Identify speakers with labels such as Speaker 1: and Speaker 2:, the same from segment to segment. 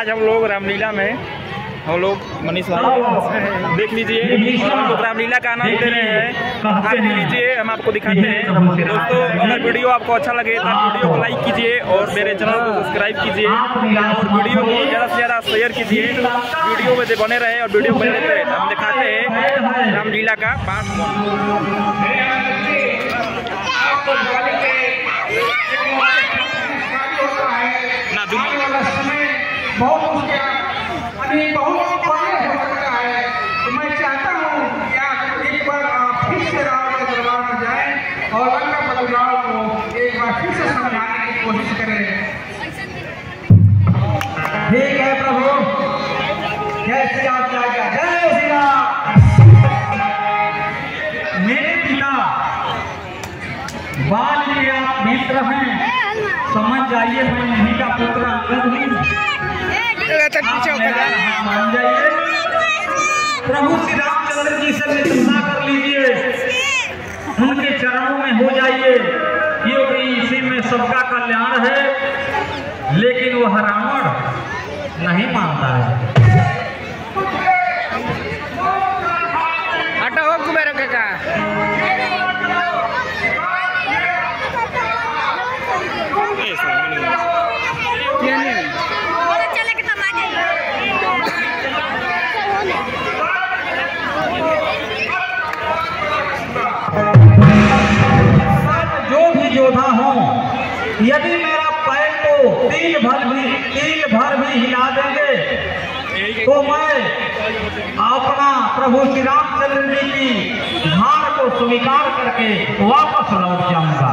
Speaker 1: आज हम लोग रामलीला में हम लोग मनीष भाई देख लीजिए, हम लोग रामलीला का आनंद ले रहे हैं। आप ले लीजिए, हम आपको दिखाते हैं। दोस्तों अगर वीडियो आपको अच्छा लगे तो आप वीडियो को लाइक कीजिए और मेरे चैनल को सब्सक्राइब कीजिए और वीडियो को ज़्यादा से ज़्यादा शेयर कीजिए। वीडियो में बने रहे और वीडियो बने रहे तो हम दिखाते हैं रामलीला का पार्ट
Speaker 2: 1 बहुत बड़े हो सकता है। तो मैं चाहता हूँ कि आप एक बार फिर से राम के दरबार में जाएं और अन्ना परिवार को एक बार फिर से समझाने की कोशिश करें। ठीक है प्रभु, जय श्री राम, जय श्री राम। मेरे पिता बाल के आप मित्र हैं, समझ जाइए मैं यहीं का पुत्र अंगद हूँ। मान जाइए, प्रभु श्री रामचंद्र जी से प्रार्थना कर लीजिए, उनके चरणों में हो जाइए, क्योंकि इसी में सबका कल्याण है। लेकिन वह रावण नहीं मानता है।
Speaker 1: हटाओ कुबेर काका।
Speaker 2: जो भी योद्धा हो, यदि मेरा पैर को तीन भर भी हिला देंगे तो मैं अपना प्रभु श्री रामचंद्र जी की हार को स्वीकार करके वापस लौट जाऊंगा।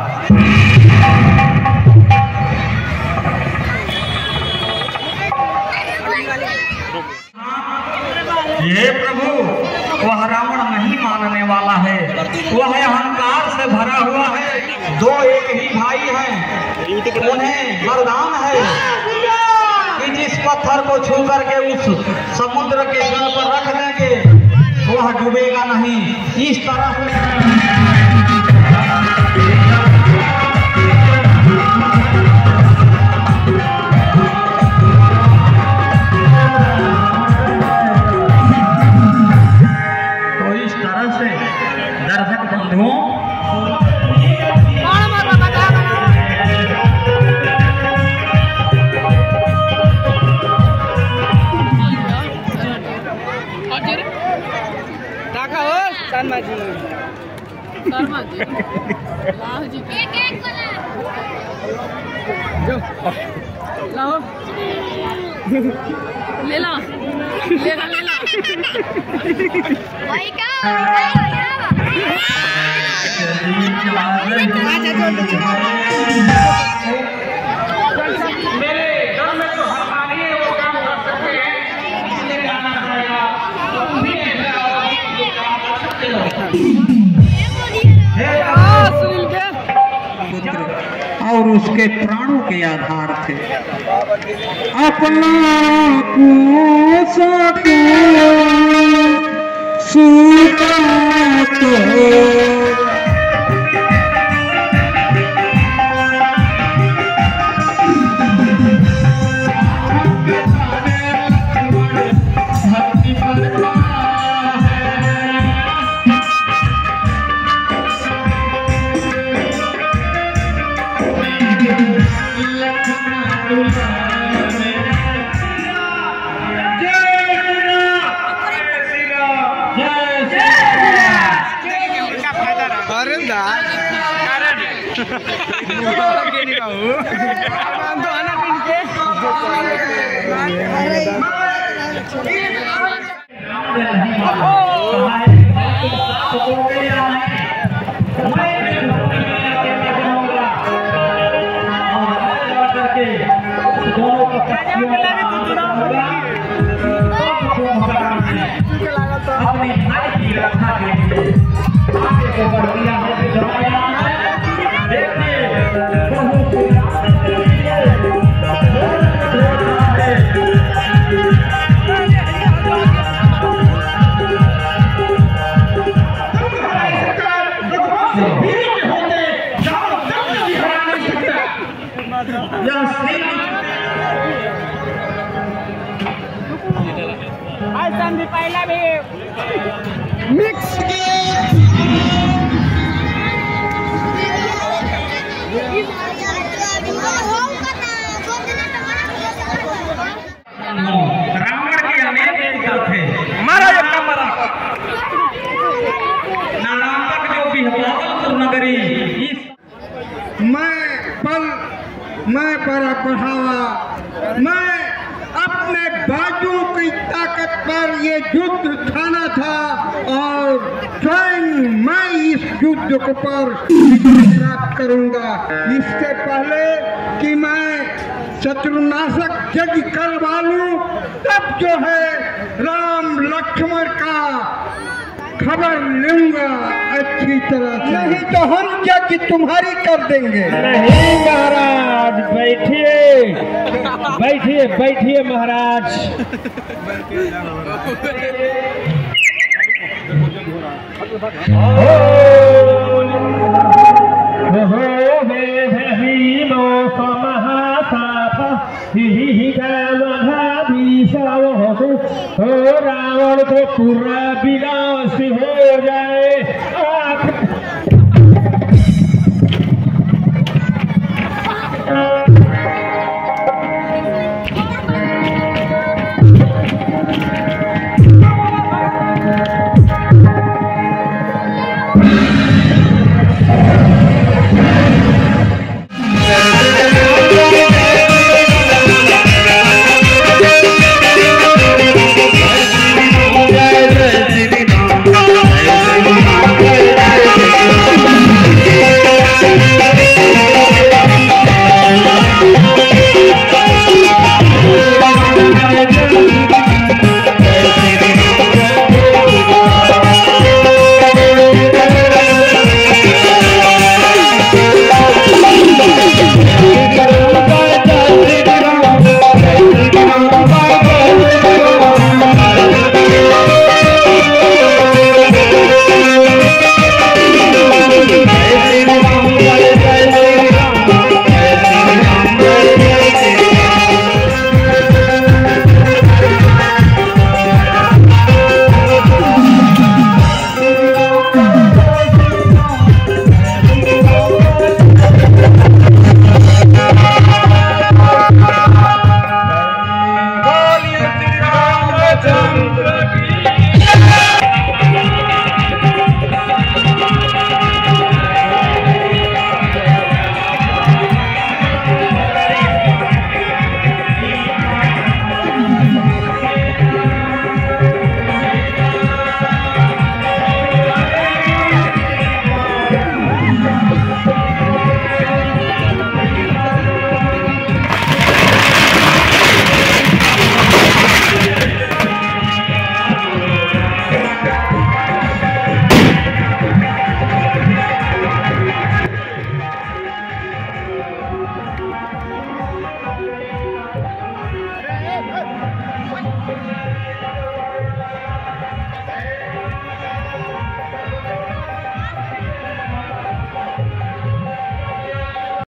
Speaker 2: ये प्रभु, वह रावण नहीं मानने वाला है, वह अहंकार से भरा हुआ है। 2 एक ही भाई हैं, उन्हें वरदान है कि जिस पत्थर को छू करके उस समुद्र के तल पर रख देंगे वह डूबेगा नहीं। इस तरह से दर्शक बंधुओं,
Speaker 3: ले ला भाई का
Speaker 2: मेरे घर में तो हमारे वो काम कर सकते हैं, इसलिए जाना पड़ेगा। और उसके प्राणों के आधार थे। अपना को सको सूता तो अपने भाई की रक्षा के लिए आगे को बढ़ दिया है।
Speaker 1: पहला भी
Speaker 4: मिक्स
Speaker 2: रावण के अनेक पुत्र थे।
Speaker 1: मारा एक का मारा
Speaker 2: नालंदा जो बिहवालपुर नगरी इस
Speaker 4: मैं बड़ा बढ़ावा, मैं अपने बाजू की ताकत पर ये युद्ध ठाना था और स्वयं मैं इस युद्ध को पर प्राप्त करूंगा। इससे पहले कि मैं शत्रुनाशक यज्ञ करवा लूं, तब जो है राम लक्ष्मण का खबर लूंगा अच्छी तरह से, नहीं तो हम यज्ञ तुम्हारी कर देंगे।
Speaker 5: नहीं महाराज, बैठिए बैठिए बैठिए महाराज। रावण को पूरा विनाश हो जाए।